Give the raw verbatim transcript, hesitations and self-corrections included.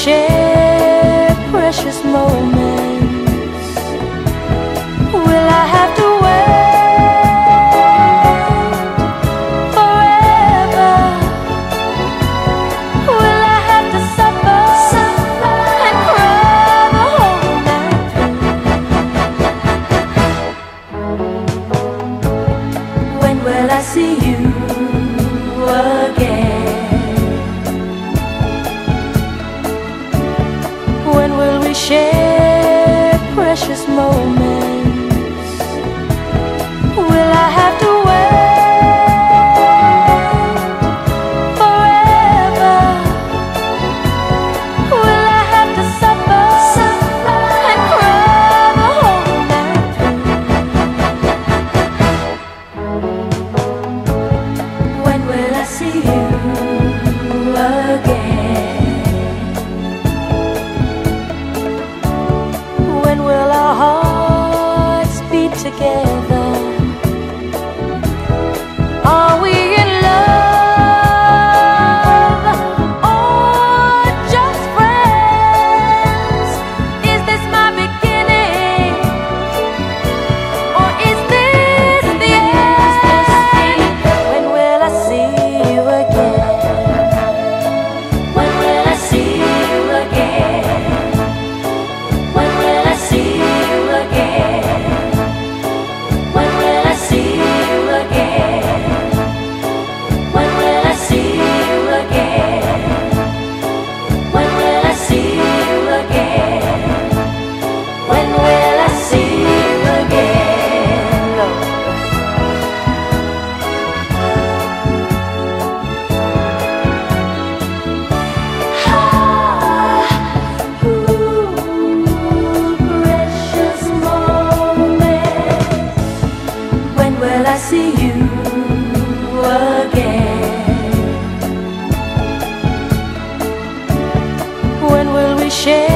share precious moments? Will I have to wait forever? Will I have to suffer, suffer and cry the whole night through? When will I see you again? When will we share precious moments? Will I have to wait forever? Will I have to suffer, suffer and cry the whole night through? When will I see you again? When will our hearts beat together? Are we in love or just friends? Is this my beginning or is this the end? When will I see you again? When will I see you again? When will I see you again? When will I see you again? When will I see you again? When will I see you again? When will I see you again, Lord? Ah, ooh, precious moments. When will I see you again? When will we share